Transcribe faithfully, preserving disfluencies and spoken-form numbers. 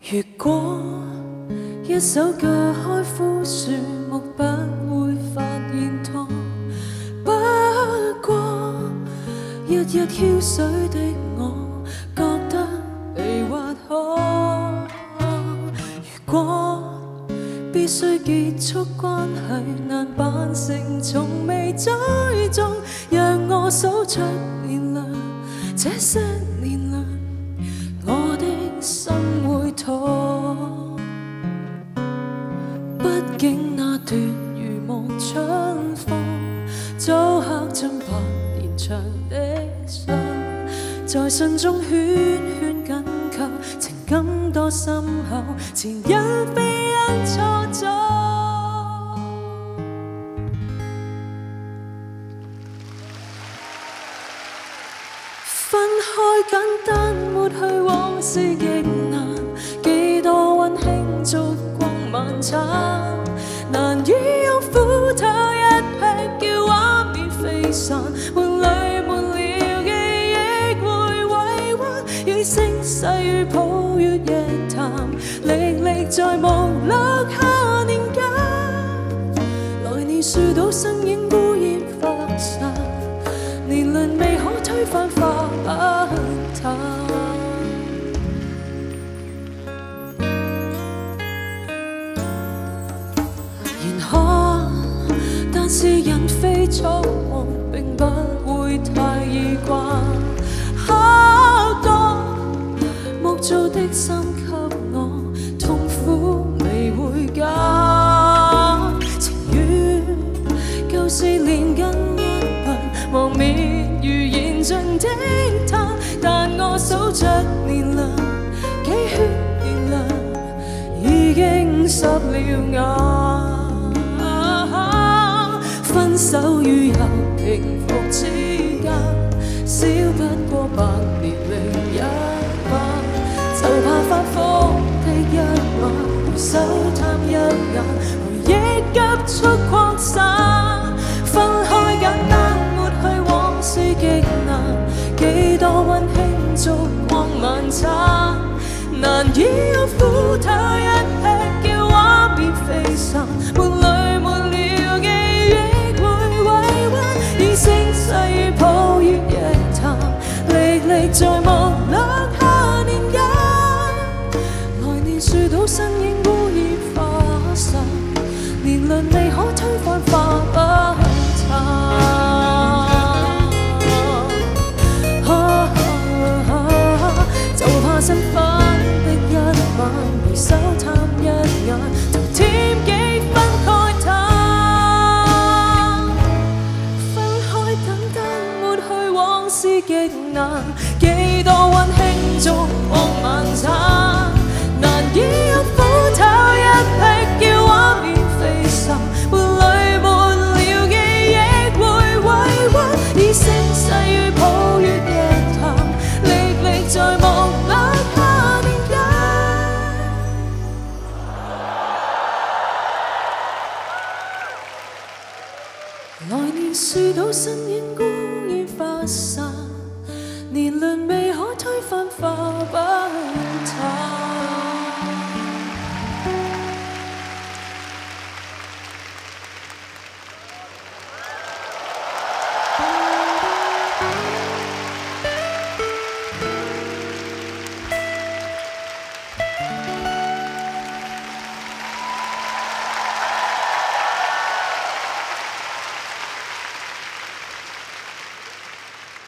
如果一手鋸開枯樹木，不會發現痛。不過日日澆水的我，覺得被挖開。如果必須結束關係，難扮成從未追蹤，讓我數出年輪，這些年輪，我的心會痛。畢竟那段如夢春風，早刻進白連長的信，在信中圈圈緊扣，情感多深厚，前因非因錯綜。分開簡單，抹去往事極難，幾多溫馨燭光晚餐，難以用斧頭一劈叫畫面飛散，門裏沒了記憶會委屈，與聲勢與抱月夜談，歷歷在目錄下年間，來年樹倒身影污染發散，年輪未可推翻化不淡。然可，但是人非草木，並不會太易慣。好多木造的心給我痛苦未會減，情願舊事連根一吻，磨滅如燃盡的炭，但我數着年輪，幾圈年輪已經濕了眼。分手與有平復之間，少不過百年零一晚，就怕反覆的一晚，回首探一眼，回憶急速擴散。分開簡單，抹去往事極難，幾多溫馨燭光晚餐，難以用斧頭一劈叫畫面飛散，門裏沒了記憶會委屈，以聲勢與抱月夜談，歷歷在目錄下年間，來年樹倒身影污染化散，年輪未可推翻化不淡。就怕新婚的一晚，回首探一眼，就添幾分慨嘆。分開簡單，抹去往事極難，幾多溫馨燭光晚餐，難以用斧頭一劈叫畫面飛散，門裏沒了記憶會委屈，以聲勢與抱月夜談，歷歷在目錄下年間。來年樹倒身影污染發散，年輪未